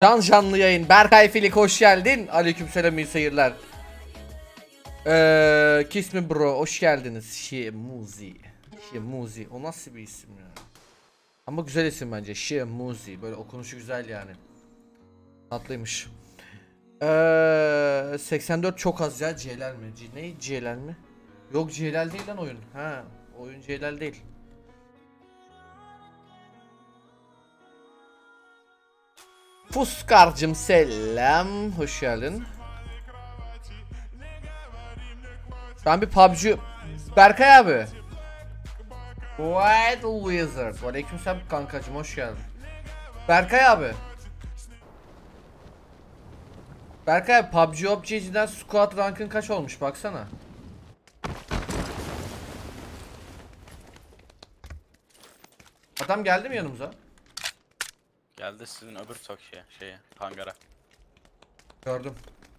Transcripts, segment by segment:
Canlı yayın. Berkay Filik hoş geldin. Aleykümselam, iyi seyirler. Kiss me bro, hoş geldiniz. Shemuzi. Shemuzi. O nasıl bir isim ya? Ama güzel isim bence. Shemuzi. Böyle okunuşu güzel yani. Tatlıymış. 84 çok az ya. CLL mi? Ne? CLL mi? Yok, CLL değil lan oyun. Ha, oyun CLL değil. Fuskar'cım selam, hoş geldin. Ben bir PUBG... Berkay abi. White Wizard. Aleykümselam kankacım, hoş geldin. Berkay abi. Berkay abi, PUBG OBG'den squad rankın kaç olmuş baksana. Adam geldi mi yanımıza? Geldi sizin öbür şeye, hangara. Gördüm.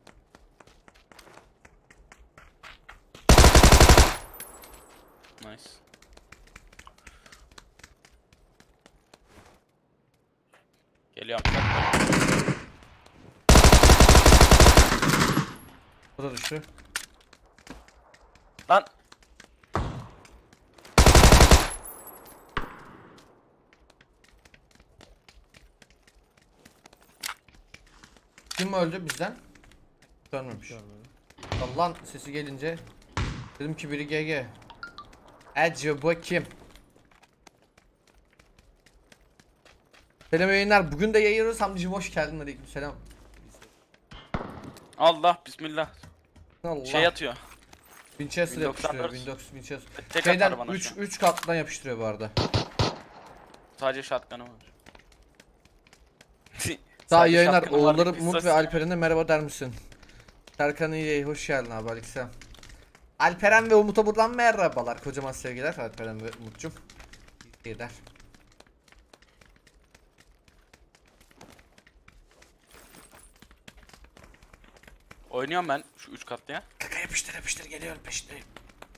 Nice. Geliyorum. O da düştü. Lan. Kim öldü bizden? Görmemiş. Lan sesi gelince dedim ki biri GG. Acaba kim? Selam yayınlar. Bugün de yayıyoruz. Hamdi'cim hoş geldin. Aleykümselam. Allah bismillah. Allah. Şey atıyor. Winchester 1094. yapıştırıyor. Winchester. Tek Şeyden atar bana 3 kattan yapıştırıyor bu arada. Sadece shotgun'ı var. Daha Sadece yayınlar. shotgun'ı var, Oğulları bir Umut sos- ve Alperen'e merhaba der misin? Serkan iyi, hoş geldin abi. Aleykümselam. Alperen ve Umut'a buradan merhabalar. Kocaman sevgiler Alperen ve Umut'cum. İyi der. Oynuyorum ben şu 3 katlıya. Kaka yapıştır geliyorum peşindeyim.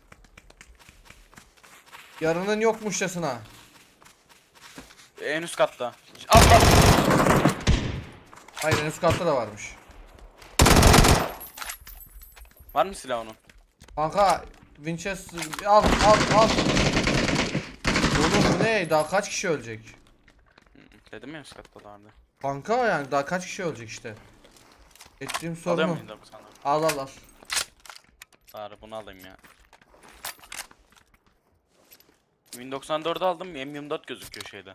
Yarının yokmuşçasına. En üst katta. Allah. Hayır, en üst katta da varmış. Var mı silah onun? Kanka Winchester al. Oğlum bu ne? Daha kaç kişi ölecek? Dedim ya üst katta da vardı. Kanka yani daha kaç kişi ölecek işte. Ettiğim Alıyor sorunu. muyum da bu sana? Al. Bari bunu alayım ya. 1094'ü aldım, M24 gözüküyor şeyde.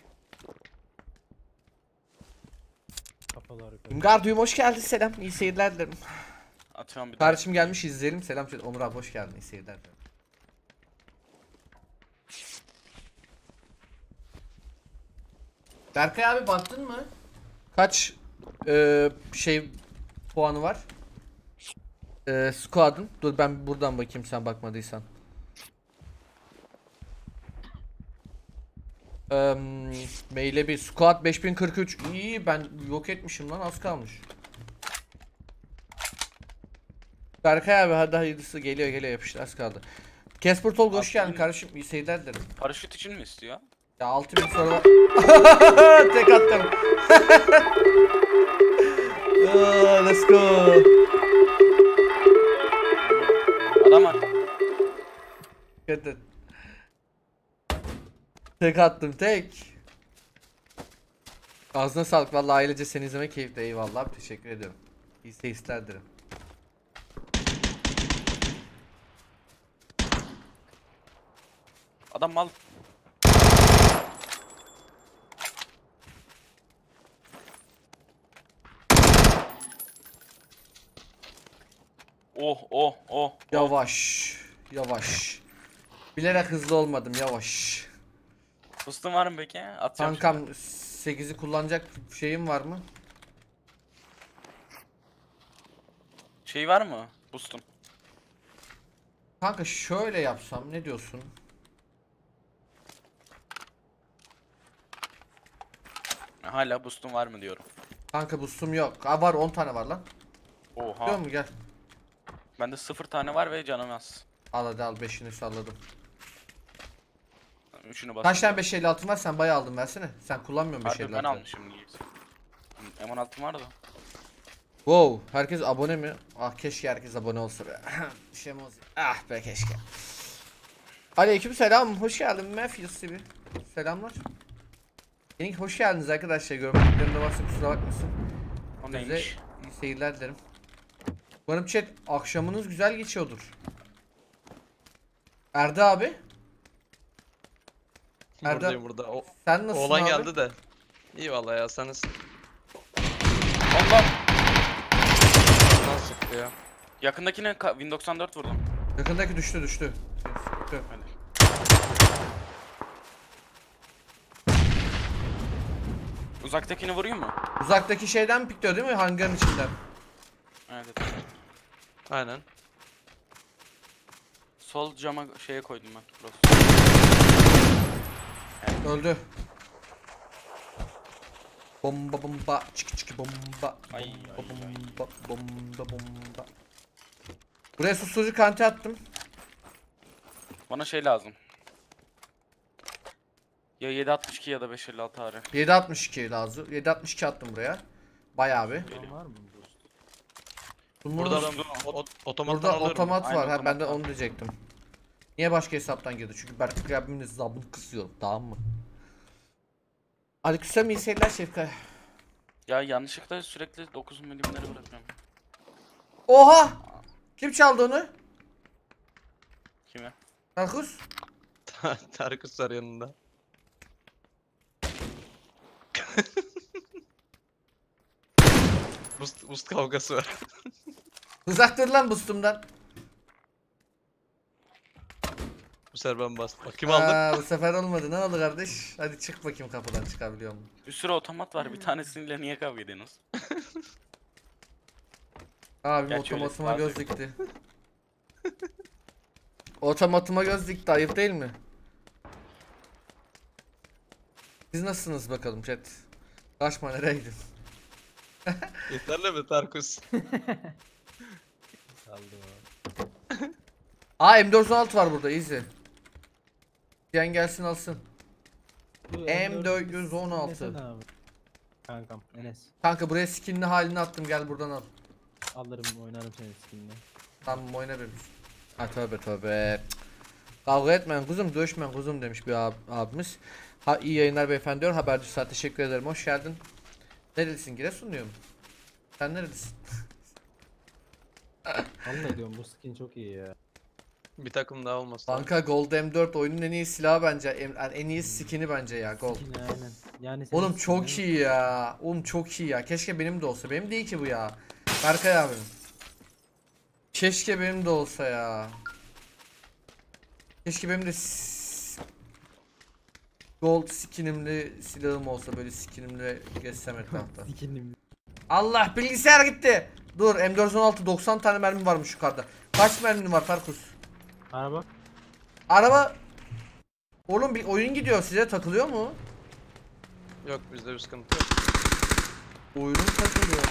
Garduyum hoş geldin, selam. İyi seyirler dilerim. Atıyorum bir Kardeşim gelmiş, izleyelim. Selam. Onur abi hoş geldin. İyi seyirler dilerim. Berkay abi baktın mı? Kaç puanı var? Squad'ın. Dur ben buradan bakayım sen bakmadıysan. Maile bir squad 5043. İyi, ben yok etmişim lan, az kalmış. Berkay abi hadi hayırlısı, geliyor yapıştı, az kaldı. Casper Tolga hoş geldin kardeşim, iyi seyirler dilerim. Paraşüt için mi istiyor? Ya 6000 soru var. Tek attım. Let's go. Adam var. Dikkat. Tek attım, tek. Ağzına sağlık vallahi, ailece seni izlemek keyifli, eyvallah abi, teşekkür ediyorum. İyi seyirler dilerim. Adam mal. Oh. Yavaş. Bilerek hızlı olmadım, yavaş. Boost'un var mı peki? Atacağım Kankam 8'i kullanacak şeyim var mı? şey var mı? Boost'un. Kanka şöyle yapsam ne diyorsun? Hala boost'un var mı diyorum. Kanka boostum yok. Aa, var, 10 tane var lan. Oha. Biliyor musun, gel. Bende 0 tane var ve canım az. Al hadi, al 5'ini salladım. Üçünü bastım. Kaç tane 556 var, sen bayağı aldın, versene. Sen kullanmıyorsun Harbi ben 556. almışım. M16 var da. Wow, herkes abone mi? Ah keşke herkes abone olsa be. Şey Muzi. Ah be keşke. Aleyküm selam, hoş geldin Mefyus gibi. Selamlar. Yeni hoş geldiniz arkadaşlar. Görmediklerimde varsa kusura bakmasın. O Size neymiş? iyi seyirler dilerim. Umarım chat akşamınız güzel geçiyordur. Erdi abi. Buradayım burada. Sen nasılsın Oğlan abi? geldi de. İyi vallahi ya sen nasılsın? Allah! Nasıl çıktı ya? Yakındakine Win 94 vurdum. Yakındaki düştü. Düştü. Hadi. Uzaktakini vurayım mı? Uzaktaki şeyden pikliyor değil mi? Hangarın içinden. Evet. Evet. Aynen. Sol cama şeye koydum ben. Burası. Öldü. Bomba bomba çık çık bomba. Ay, Bomba ay, ay. bomba bomba. Buraya susturucu kanti attım. Bana şey lazım. Ya 7.62 ya da 5.56 ağrı. 7.62 lazım. 7.62 attım buraya. Bayağı bir. Var mı bu? Burada Burada, otomattan burada alıyorum. otomat Aynen, var. Ha, ben de otomat onu diyecektim. Niye başka hesaptan girdi? Çünkü Berkay abimin hesabını kısıyorum. Tamam mı? Aleykümselam, iyi seyirler Şefkay. Ya yanlışlıkla sürekli 9 milimleri bırakıyorum. Oha! Kim çaldı onu? Kime? Markus? Tarık Ustar yanında. Bust kavgası var. Uzak dur lan boostumdan. Bu sefer ben bastım. Bak, kim aldı? Bu sefer olmadı. Ne oldu kardeş? Hadi çık bakayım kapıdan, çıkabiliyor musun? Bir sürü otomat var. Bir tanesiyle niye kavga ediyorsunuz? Abim Gerçi öyle otomatıma bazı- göz dikti. Otomatıma göz dikti, ayıp değil mi? Siz nasılsınız bakalım chat? Kaçma, nereye gidiyorsun? Yeterli mi Tarkus? Aa, M416 var burada, easy. Diyen gelsin alsın. Bu M416. desene abi. Kankam Enes. Kanka buraya skinli halini attım, gel buradan al. Alırım oynarım senin skinini. Tamam, oyna benim. Ha tövbe tövbe. Kavga etmeyin kuzum, dövüşmeyin kuzum demiş bir abimiz. Ha, iyi yayınlar beyefendi diyor. Haberci saat, teşekkür ederim, hoş geldin. Nerelisin? Giresunluyum. Sen nerelisin? Vallahi diyorum bu skin çok iyi ya. Bir takım daha olmasın. Kanka Gold M4 oyunun en iyi silahı bence. En iyi skin'i bence ya Gold. Skin aynen. Yani senin Oğlum çok skinin- iyi ya. Oğlum çok iyi ya. Keşke benim de olsa. Benim değil ki bu ya. Berkay abim. Keşke benim de olsa ya. Keşke benim de Gold skinimli silahım olsa, böyle skinimle gezsem etrafta. Skinim. Allah, bilgisayar gitti. Dur, M416 90 tane mermi varmış yukarıda. Kaç mermin var Tarkus? Araba. Araba. Oğlum bir oyun gidiyor, size takılıyor mu? Yok bizde bir sıkıntı yok. Oyunum takılıyor.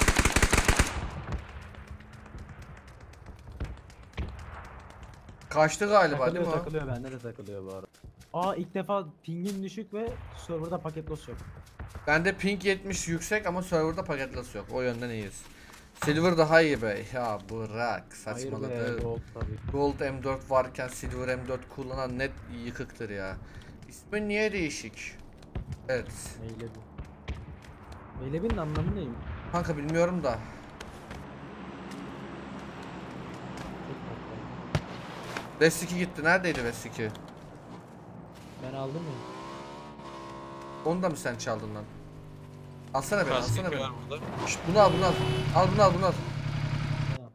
Kaçtı galiba değil Takılıyor mi o? takılıyor bende de takılıyor bu arada. Aa ilk defa pingin düşük ve serverda paket loss yok. Bende ping 70 yüksek ama serverda paket loss yok. O yönden iyiyiz. Silver daha iyi be. Ya bırak, Hayır be saçmaladı. gold tabii. Gold M4 varken Silver M4 kullanan net yıkıktır ya. İsmi niye değişik? Evet. Meylebin. Meylebin anlamı neymiş? Kanka bilmiyorum da. Çok tatlı. Vest 2 gitti. Neredeydi Vest 2? Ben aldım ya. Onu da mı sen çaldın lan? Alsana beni, alsana Kaskı beni. var burada. Şşt, bunu al, bunu al. Al bunu al, bunu al. Tamam.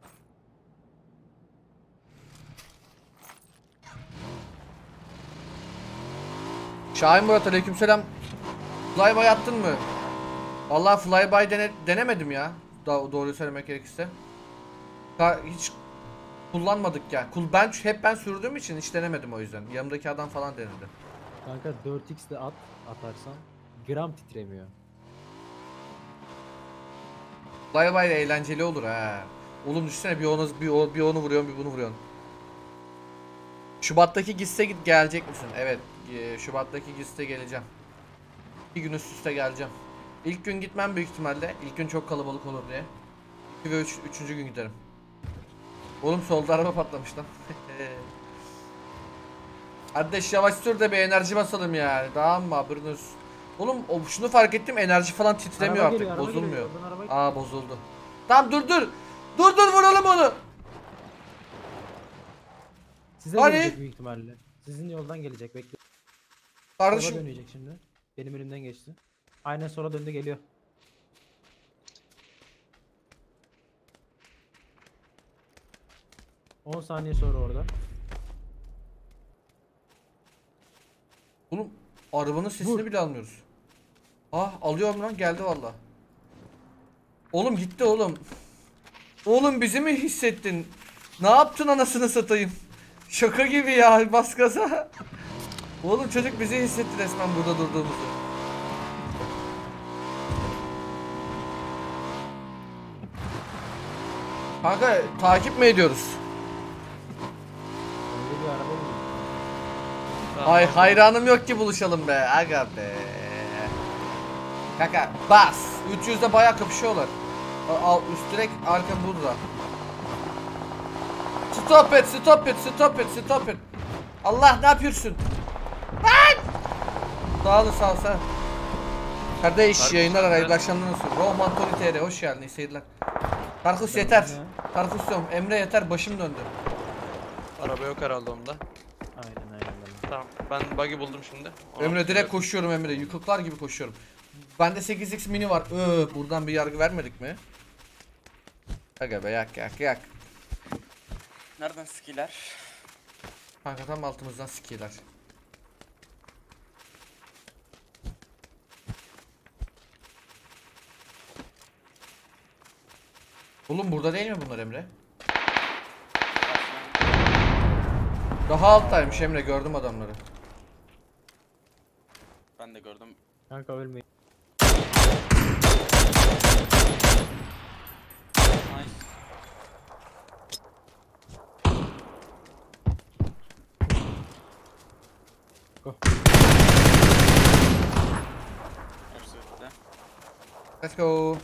Şahin Murat, aleykümselam. Flyby attın mı? Vallahi flyby denemedim ya. Doğruyu söylemek gerekirse. Hiç kullanmadık ya. Hep ben sürdüğüm için hiç denemedim o yüzden. Yanımdaki adam falan denedi. Kanka 4x de atarsan gram titremiyor. Flyby de eğlenceli olur ha. Oğlum düşünsene, bir onu vuruyorsun, bir bunu vuruyorsun. Şubat'taki GİS'e gelecek misin? Evet, Şubat'taki GİS'e geleceğim. Bir gün üst üste geleceğim. İlk gün gitmem büyük ihtimalle. İlk gün çok kalabalık olur diye. 2 ve 3. gün giderim. Oğlum solda araba patlamış lan. Kardeş yavaş sür de bir enerji basalım yani. Tamam mı haberiniz? Oğlum şunu fark ettim, enerji falan titremiyor Araba artık, geliyor, araba bozulmuyor. geliyor, oradan araba- Aa bozuldu. Tamam dur dur. Dur vuralım onu. Size Hani? gelecek büyük ihtimalle. Sizin yoldan gelecek, bekle. Sola Kardeşim dönecek şimdi. Benim önümden geçti. Aynen sola döndü, geliyor. ...10 saniye sonra orada. oğlum arabanın sesini Vur. bile almıyoruz. Ah alıyorum lan, geldi valla. Oğlum gitti oğlum. Oğlum bizi mi hissettin? Ne yaptın anasını satayım? Şaka gibi ya, bas gaza. Oğlum çocuk bizi hissetti resmen burada durduğumuzu. Kanka takip mi ediyoruz? Öyle bir araba mı? Tamam, Ay tamam. hayranım yok ki buluşalım be. Aga be. Kanka bas. 300'de bayağı kapışıyorlar. Al üst direkt arka burada. Stop et, stop et, stop et, stop et. Allah ne yapıyorsun? Lan! Sağ ol, sağ ol, sağ ol. Kardeş Tarkus yayınlar, sen de. hayırlı akşamlar olsun. Roman Tori TR hoş geldin, iyi seyirler. Tarkus yeter. ya. Tarkus diyorum, Emre yeter, başım döndü. Araba yok herhalde onda. Aynen. Tamam. Ben buggy buldum şimdi. Ona Emre direkt sürüyorum. koşuyorum Emre. Yıkıklar gibi koşuyorum. Bende 8x mini var. Buradan bir yargı vermedik mi? Aga be yak. Nereden skiler? Kanka tam altımızdan sikiyorlar. Oğlum burada değil mi bunlar Emre? Daha alttaymış Emre, gördüm adamları. Ben de gördüm. Kanka ölmeyin. Nice. Go. Hepsi bitti. Let's go.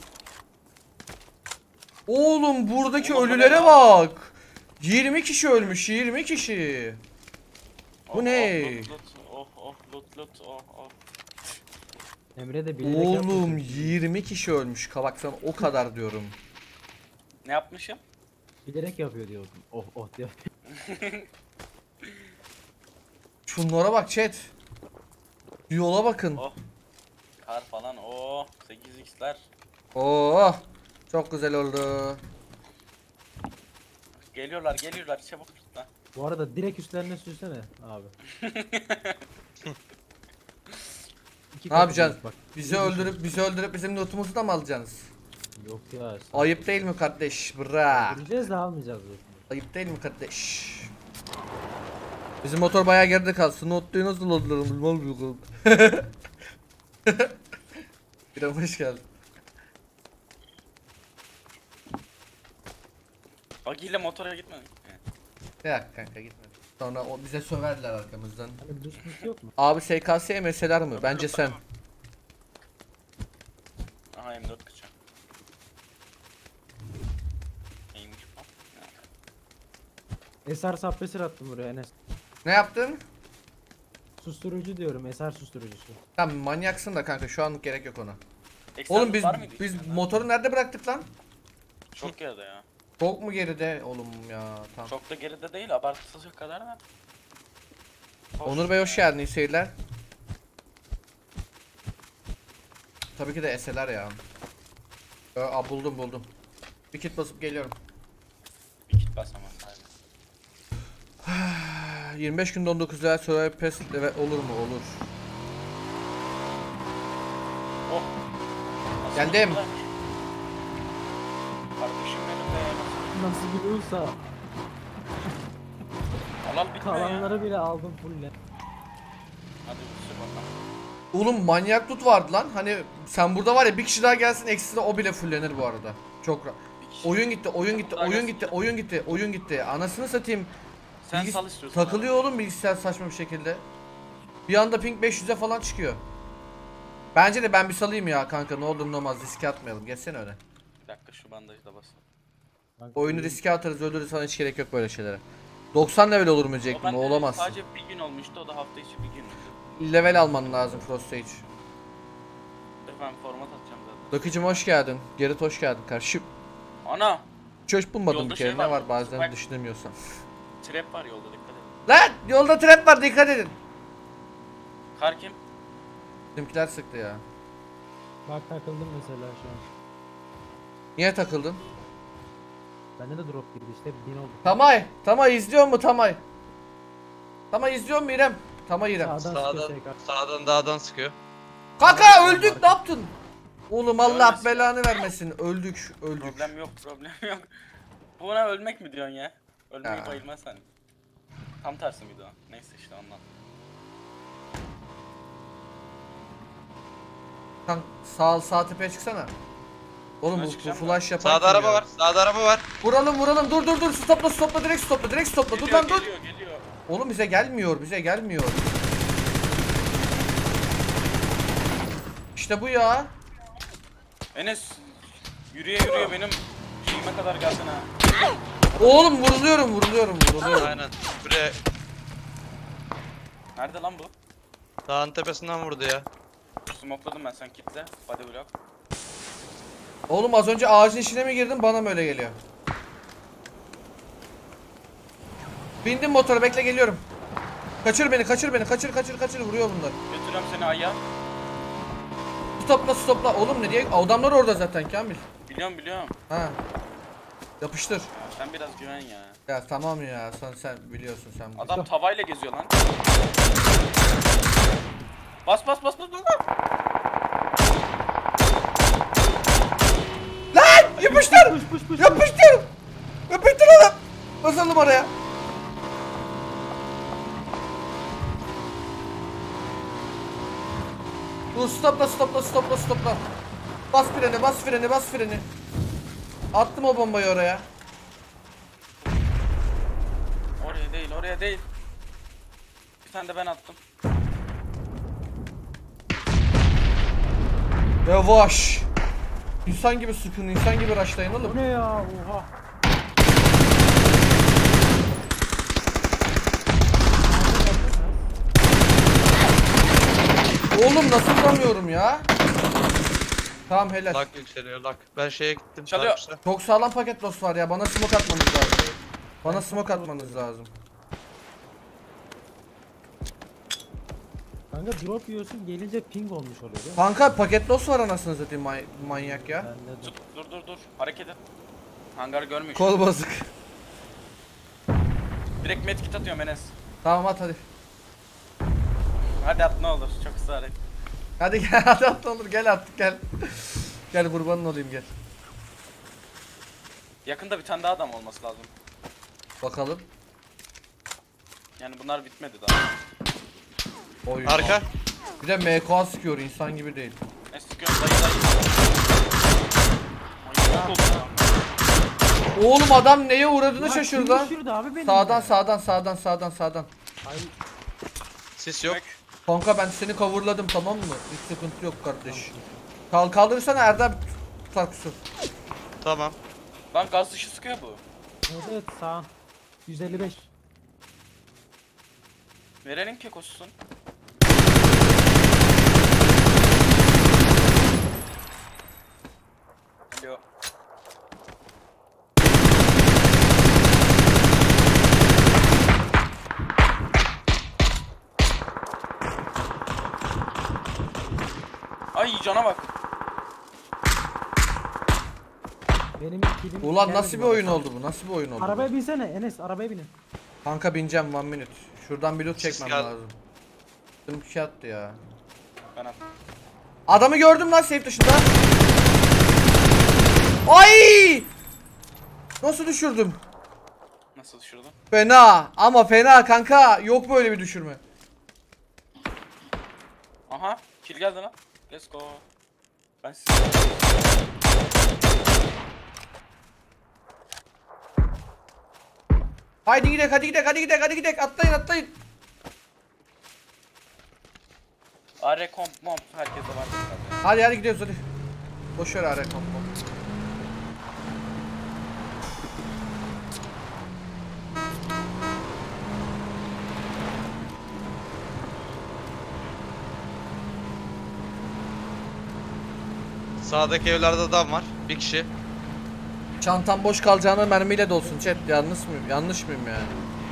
Oğlum buradaki Oğlum bu ne ölülere lan? bak. 20 kişi ölmüş, 20 kişi. Bu Oh, ne? Loot. Oh. Emre de bilerek Oğlum yapmış. 20 kişi ölmüş. Baksana o kadar diyorum. Ne yapmışım? Bilerek yapıyor diyordum. Oh diyor. Şunlara bak chat. Yola bakın. Oh. Kar falan. Oh. 8x'ler. Oh, çok güzel oldu. Geliyorlar çabuk tut lan. Bu arada direkt üstlerine sürsene abi. İki Ne yapacaksın? bak. Bizi öldürüp bizim lootumuzu da mı alacaksınız? Yok ya. Ayıp değil mi kardeş? Bırak. Göreceğiz de almayacağız zaten. Ayıp değil mi kardeş? Bizim motor bayağı geride kalsın. Notluyu nasıl alırım? Mal bir İrem hoş geldin. Buggy ile motora gitme. Ya kanka gitmedi. Sonra o bize söverler arkamızdan. Hani düz düz yok mu? Abi SKS'ye meseler mi? Bence sen. Aha M4 kaçıyor. Neymiş bu? Eser suppressor attım buraya Enes. Ne yaptın? Susturucu diyorum, eser susturucusu. Tamam manyaksın da kanka, şu anlık gerek yok ona. Ekstra Oğlum loot biz var mıydı biz içinde? motoru nerede bıraktık lan? Çok geride ya. Çok mu geride oğlum ya? Tamam. Çok da geride değil, abartısız kadar da. Onur Bey hoş geldin, iyi seyirler. Tabii ki de eseler ya. Buldum. Bir kit basıp geliyorum. Bir kit basamam sadece. 25 günde 19 lira Survival Pass evet, olur mu? Olur. Oh. Nasıl Geldim. lootlar? Kardeşim benim de. Nasıl biliyorsa Alal bitmiyor ya. kalanları bile aldım fulle. Hadi sür bakalım. Oğlum manyak loot vardı lan. Hani sen burada var ya, bir kişi daha gelsin ekstra o bile fullenir bu arada. Çok rahat. Bir kişi. Oyun gitti. Anasını satayım. Sen Bilgis- sal istiyorsan. Takılıyor oğlum bilgisayar saçma bir şekilde. Bir anda ping 500'e falan çıkıyor. Bence de ben bir salayım ya kanka, ne olur ne olmaz, riske atmayalım. Geçsene öyle. Bir dakika şu bandajı da bas. Kanka, Oyunu iyi. riske atarız, öldürürüz sana, hiç gerek yok böyle şeylere. 90 level olur mu O diyecektim, bende olamazsın. sadece bir gün olmuştu, o da hafta içi bir gün. Level alman lazım Frostage. Efendim format atacağım zaten. Dokicim hoş geldin. Gerrit hoş geldin kardeşim. Ana! Çöş bulmadım Yolda bir kere, şey ne var var mı? bazen Bak. düşünemiyorsan. Trap var yolda, dikkat edin. Lan yolda trap var, dikkat edin. Kar kim? Bizimkiler sıktı ya. Bak takıldım mesela şu an. Niye takıldın? Bende de drop girdi işte 1000 oldu. Tamay izliyor mu Tamay? Tamay izliyor mu İrem? Tamay İrem. Sağdan Sağdan, sıkıyor SK. sağdan dağdan sıkıyor. Kanka öldük, ne yaptın? Oğlum Allah Ölmesin. belanı vermesin, öldük. Problem yok, problem yok. Buna ölmek mi diyorsun ya? Ölmeyi Ya. bayılmaz sen. Tam tersi miydi o? Neyse işte ondan. Kanka sağ tepeye çıksana. Oğlum Şuna bu çıkacağım flash yapan Sağda kim araba ya? var. Sağda araba var. Vuralım dur stopla direkt stopla dur Geliyor, lan dur. geliyor. Oğlum bize gelmiyor. İşte bu ya. Enes yürüye benim şeyime kadar geldin ha. Oğlum vuruluyorum. Aynen. Buraya Nerede lan bu? dağın tepesinden vurdu ya. Smokladım ben, sen kitle. Body block. Oğlum az önce ağacın içine mi girdin, bana mı öyle geliyor? Bindim motora, bekle geliyorum. Kaçır beni kaçır vuruyor bunlar. Götürüyorum seni ayya. Stopla oğlum, ne diye adamlar orada zaten Kamil. Biliyorum. Ha. Yapıştır. Ya, sen biraz güven ya. Ya tamam ya, sen biliyorsun sen. Adam tavayla geziyor lan. Bas. Lan yapıştır. Push. Yapıştır adam. Basalım oraya. Dur stopla. Bas freni. Attım o bombayı oraya. Oraya değil. Bir tane de ben attım. Yavaş. İnsan gibi sıkın, insan gibi rushlayın Bu oğlum. ne ya? Oha. Oğlum nasıl vuramıyorum ya? Tamam helal. Lak yükseliyor lak. Ben şeye gittim. Çalıyor. Darküs'e. Çok sağlam paket loss var ya, bana smoke atmanız lazım. Kanka drop yiyorsun gelince ping olmuş oluyor değil mi? Kanka paket loss var anasını satayım, manyak ya. Bende de. Dur. Hareket et. Hangar görmüyor. Kol bozuk. Direkt medkit atıyorum Enes. Tamam at hadi. Hadi at ne olur. Çok ısrar et. Hadi gel hadi at olur, gel artık gel. Gel kurbanın olayım gel. Yakında bir tane daha adam olması lazım. Bakalım. Yani bunlar bitmedi daha. Oy. Arka. Bir de MK sıkıyor, insan gibi değil. Ne sıkıyorum dayı. Ay, yok oldu ya. Oğlum adam neye uğradığını Ya şaşırdı kim lan. düşürdü abi beni Sağdan. Ay Sis yok. Demek Kanka ben seni coverladım, tamam mı? Hiç sıkıntı yok kardeş. Kaldırırsana Erdem tutar kusur. Tamam. lan gaz dışı sıkıyor bu. evet sağ. 155. Verenin kekosusun. Alo. Ay cana bak. Benim kilim Ulan gelmedi nasıl bir bu arada. oyun oldu bu? Nasıl bir oyun oldu? Arabaya binsene Enes, arabaya binin. Kanka bineceğim 1 minute. Şuradan bir loot Siz çekmem gel. lazım. Kim şey attı ya. Ben attım. Adamı gördüm lan safe dışında. Ay! Nasıl düşürdüm? Nasıl düşürdün? Fena ama fena kanka. Yok böyle bir düşürme. Aha. Kill geldi lan. Let's go. Ben size... Haydi gidelim hadi gidelim atlayın. AR komp momp herkese var zaten. Hadi hadi gidiyoruz hadi. Boş ver ara kompo. Sağdaki evlerde adam var. Bir kişi. Çantam boş kalacağına mermiyle dolsun chat. Yanlış mıyım? Yanlış mıyım yani?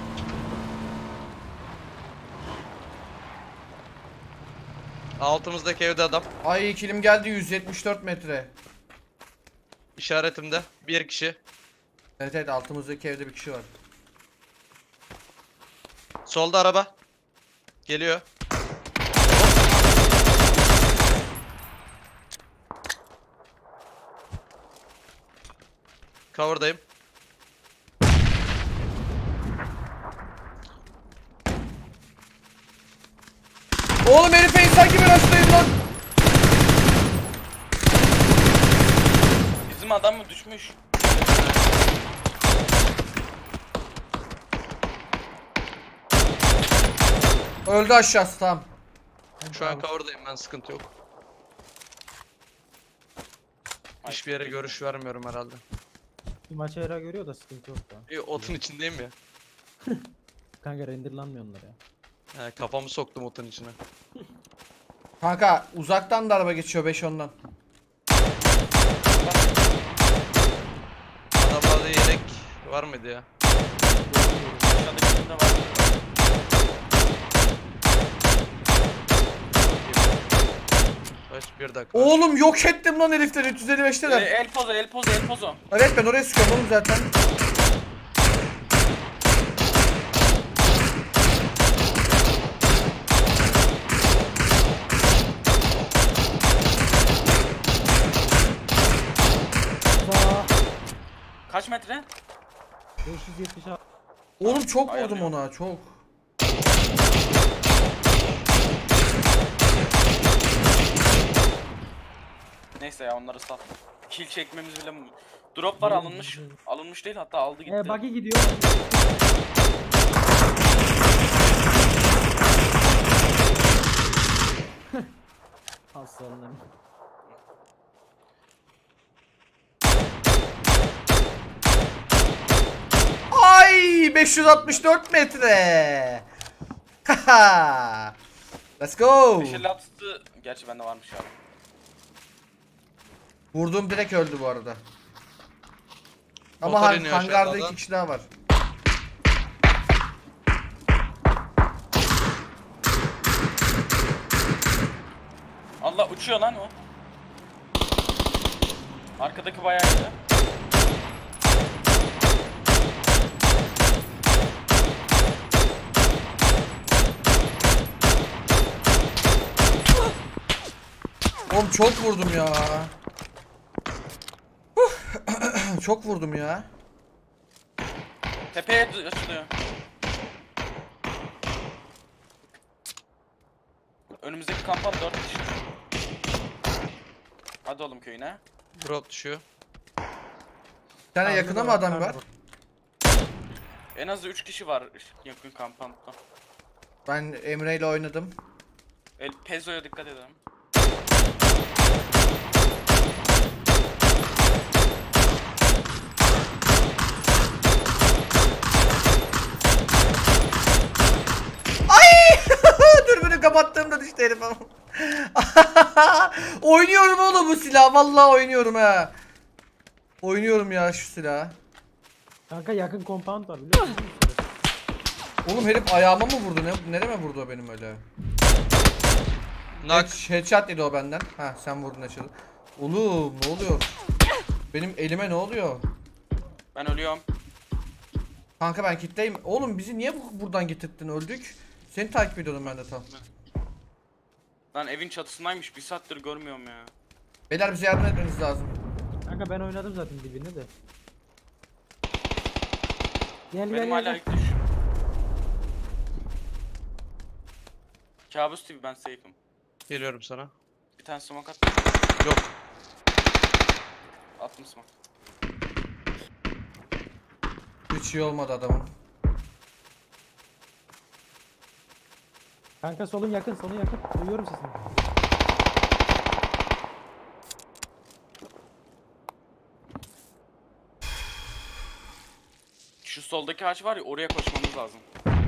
Altımızdaki evde adam. Ay kilim geldi 174 metre. İşaretimde. Bir kişi. Evet evet altımızdaki evde bir kişi var. Solda araba. Geliyor. Cover'dayım. Oğlum herife insan gibi rastlayın lan. Bizim adam mı düşmüş? Öldü aşağısı tamam. Şu an cover'dayım ben, sıkıntı yok. Hiçbir yere görüş vermiyorum herhalde. Bir maça yara görüyor da sıkıntı yok da. İyi, otun içindeyim ya. Kanka renderlanmıyor onlar ya. He, kafamı soktum otun içine. Kanka uzaktan da araba geçiyor 5-10'dan. Adamlarda yelek var mıydı ya? Aşağıdakinde var. Baş bir dakika. Oğlum yok ettim lan herifleri 355'teler. El pozo, el pozo, el pozo. Evet ben oraya sıkıyorum oğlum zaten. Sağ Kaç metre? 576. Oğlum çok vurdum Ayarlıyorum. ona çok. Neyse ya onları sal. Kill çekmemiz bile drop var alınmış. Alınmış değil hatta aldı gitti. Buggy gidiyor. Aslanım. Ay 564 metre. Haha. Let's go. 556'sı gerçi bende varmış ya. Vurduğum direkt öldü bu arada. Ama Motor iniyor hangarda aşağıdan. 2 kişi daha var. Allah uçuyor lan o. Arkadaki bayağı iyiydi. Oğlum çok vurdum ya. Çok vurdum ya. Tepeye açılıyor. Önümüzdeki kampan 4 kişi. Hadi oğlum köyüne. Drop düşüyor. Bir tane yakına mı adam var? En az 3 kişi var yakın kampanda. Ben Emre ile oynadım. El Pezo'ya dikkat edelim. Ay! Dürbünü kapattığımda düştü herif ama. Oynuyorum oğlum bu silah. Vallahi oynuyorum ha. Oynuyorum ya şu silahı. Kanka yakın compound var biliyor musun? Oğlum herif ayağıma mı vurdu? Nereme vurdu o benim öyle? Nak. Headshot dedi o benden. Ha sen vurdun açıldı. Oğlum ne oluyor? Benim elime ne oluyor? Ben ölüyorum. Kanka ben kitleyim. Oğlum bizi niye buradan getirdin öldük? Seni takip ediyordum ben de tam. Lan evin çatısındaymış. Bir saattir görmüyorum ya. Beyler bize yardım etmeniz lazım. Kanka ben oynadım zaten dibinde de. Gel Benim gel hala gel. ilk düş. Kabus gibi ben safe'im. Geliyorum sana. Bir tane smoke at. Yok. Attım smoke. Hiç iyi olmadı adamın. Kanka solun yakın, solun yakın. Duyuyorum sesini. Şu soldaki ağaç var ya, oraya koşmamız lazım.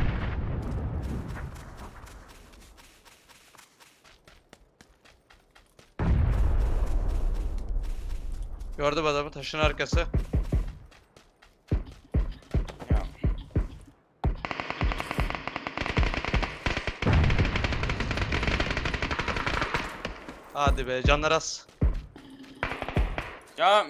Gördüm adamı taşın arkası. Ya. Hadi be canlar az. Ya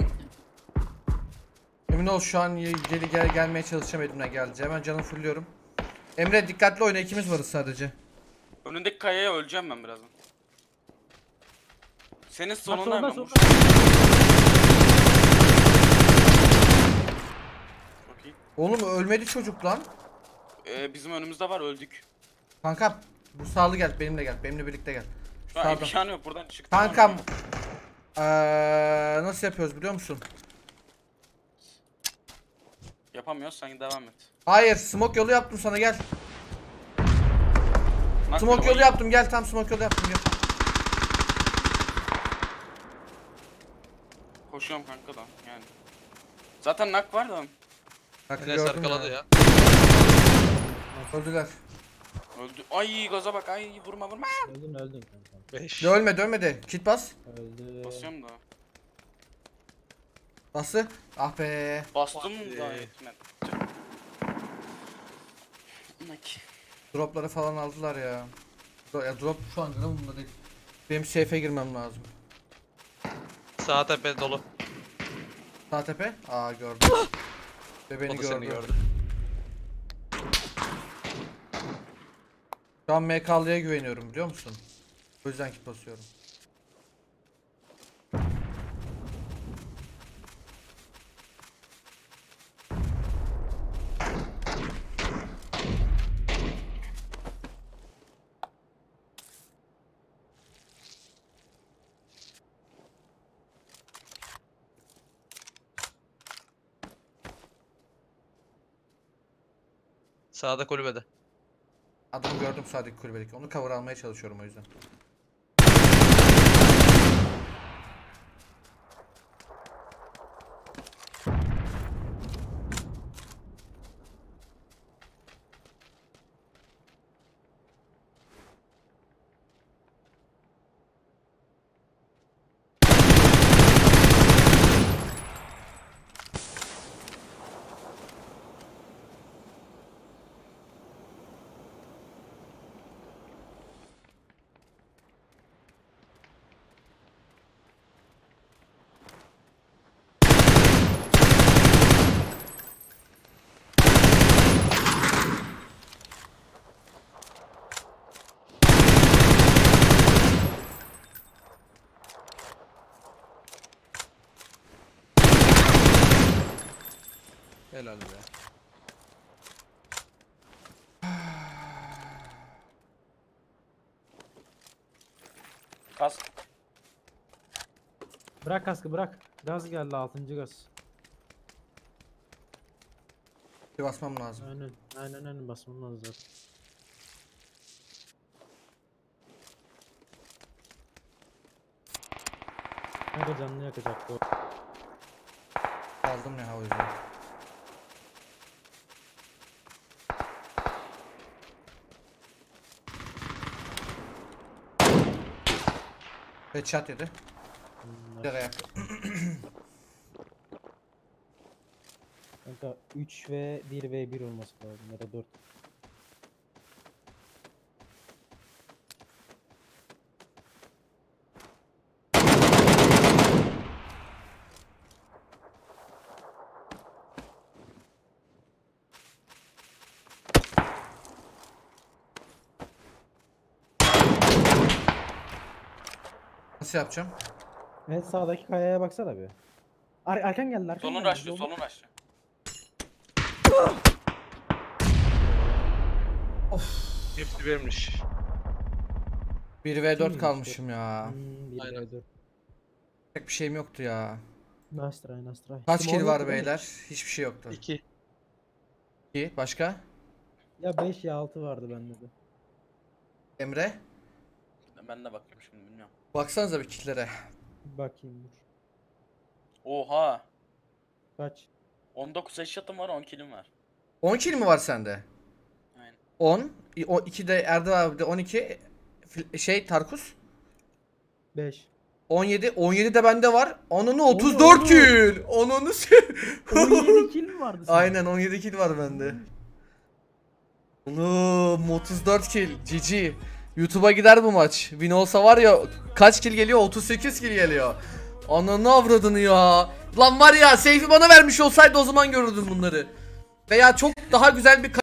Emin ol şu an gelmeye çalışacağım elimden geldi. Hemen canımı fulluyorum. Emre dikkatli oyna, ikimiz varız sadece. önündeki kayaya öleceğim ben birazdan. Senin sonunda solda, hemen solda. vur. Çok iyi. Oğlum ölmedi çocuk lan. Bizim önümüzde var, öldük. Kankam bu sağlı gel, benimle gel. Benimle birlikte gel. Şu an Sağdan. imkanı yok, buradan çıktım. Kankam nasıl yapıyoruz biliyor musun? Yapamıyoruz, sen devam et. Hayır, smoke yolu yaptım sana, gel. Nak Smoke bir yolu oyun. yaptım, gel, tam smoke yolu yaptım, gel. Koşuyorum kanka da yani. Zaten nak var da. Bak, Enes gördüm arkaladı ya. Öldüler. Öldü. Ay gaza bak, ay vurma vurma. Öldün kanka. 5. Ya ölmedi, ölmedi. Kit bas. Öldü. Basıyorum da. Bası. Ah be. Bastım Hadi. da yetmedi. Nak. Dropları falan aldılar ya. Ya drop şu an bunda değil. Benim safe'e girmem lazım. Sağ tepe dolu. Sağ tepe. Aa, gördüm. Ve beni O da seni gördü. gördü. Şu an MK'lıya güveniyorum biliyor musun? O yüzden kit basıyorum. Sağda kulübede. Adamı gördüm sağdaki kulübedeki. Onu cover almaya çalışıyorum o yüzden. Helal be. Kask. Bırak kaskı bırak. Gaz geldi 6. gaz. Bir basmam lazım. Aynen basmam lazım zaten. Kanka canını yakacaktı o. Aldım ya o yüzden. Headshot yedi. Bir ayak. Kanka 3 ve 1 ve 1 olması lazım ya da 4. Nasıl yapacağım? Evet sağdaki kayaya baksana bir. Arkan geldi arkan Sonun geldi. raşlıyor, sonun raşlıyor. Hepsi birmiş. 1v4 Kimmiş kalmışım ya. 1 Aynen. ve 4. Pek bir şeyim yoktu ya. Nice try nice try. Kaç Small kill var yoktu değil mi? beyler? Hiçbir şey yoktu. 2. 2. Başka? Ya 5 ya 6 vardı bende de. Emre. Ben de bakıyorum şimdi bilmiyorum. Baksanıza bir killere. Bakayım dur. Oha. Kaç? 19 headshot'ım var 10 killim var. 10 kill mi var sende? Aynen. 10. O 2 de Erdal abi de 12. Şey Tarkus. 5. 17. 17 de bende var. Onunu Oğlum. 34 kill. Onunu 17 kill mi vardı senin? Aynen 17 kill var bende. Oğlum 34 kill. GG. YouTube'a gider bu maç. Win olsa var ya kaç kill geliyor? 38 kill geliyor. Ananı avradını ya. Lan var ya safe'i bana vermiş olsaydı o zaman görürdüm bunları. Veya çok daha güzel bir